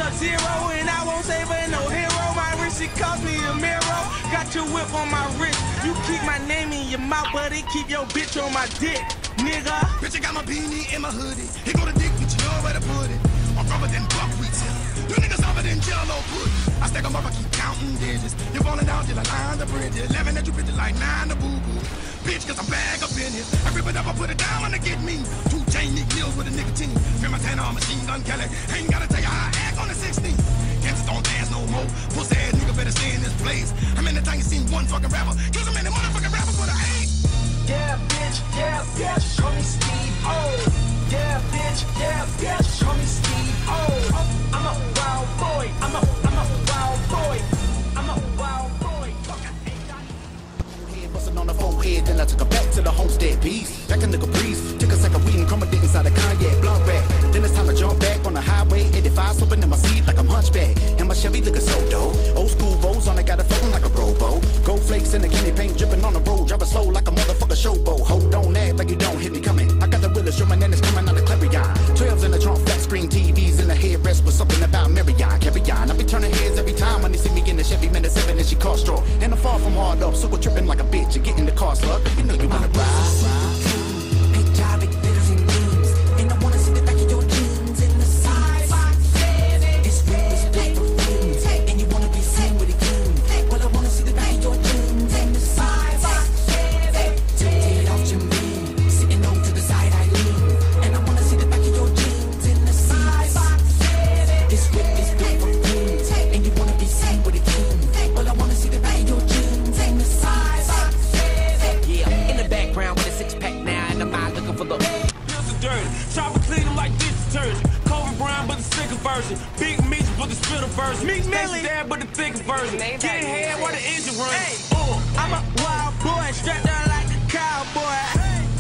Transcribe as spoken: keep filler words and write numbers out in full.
Sub-Zero, and I won't save her no hero. My wrist, it cost me a mirror. Got your whip on my wrist. You keep my name in your mouth, but it keep your bitch on my dick, nigga. Bitch, I got my beanie in my hoodie. Here go the dick, but you know where to put it. I'm rubber than buckwheat till. You niggas over than jello pudding. I stack them up, I keep counting digits. You're falling down till I line the bridge. Eleven at you bitches like nine to boo-boo. Bitch, cause I'm bag up in here. I rip it up, I put it down on the get me. Two chain Nick Mills with a nicotine. Feel my tan on machine gun Kelly. Ain't gotta tell you how I act on the sixteen. Gangsters don't dance no more. Pussy ass nigga better stay in this place. I'm in the time you seen one fucking rapper. Cause I'm in the motherfucking rapper for the eight. Yeah, bitch, yeah, bitch, call me Steve O. Yeah, bitch, yeah, bitch, call me Steve O. I'm a wild boy, I'm a, I'm a wild boy. I'm a wild boy. Fuck, I ain't got Head bustin' on the forehead, then I took her back to the homestead beast. Back a nigga breeze, took a sack of weed and crumbled it inside a Kanye blunt rack. Then it's time to jump back on the highway, eighty-five, slipping in my seat like I'm hunchback. And my Chevy looking so dope. Old school rolls on it, got it floating like a robo. Gold flakes in the candy paint, dripping on the road, driving slow like a motherfucker showboat. Hold on, act like you don't hit me coming. I got the realest, your man is coming out of Clarion. Twelves in the trunk, flat screen T Vs in the headrest with something about Marion. Carry on, I be turning heads every time when they see me in the Chevy, man, the seven and she cost straw. And I'm far from hard up, so we're tripping like a bitch. You get in the car slug, you know you wanna ride. Big meats with the spitter version. Meat Millie there, but the thickest version. Get head while the engine runs. Hey, ooh, I'm a wild boy, strapped down like a cowboy.